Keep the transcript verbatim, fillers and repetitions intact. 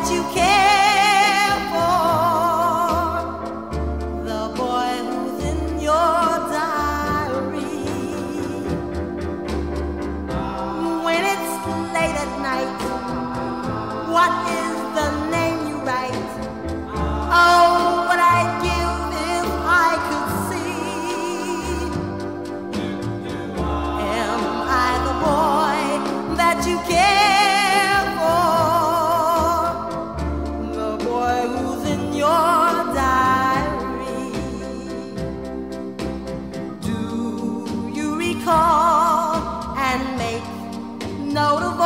that you care for, the boy who's in your diary. When it's late at night, what is the name you write? Oh, what I'd give if I could see. Am I the boy that you care for, the boy who's in your diary? Do you recall and make note of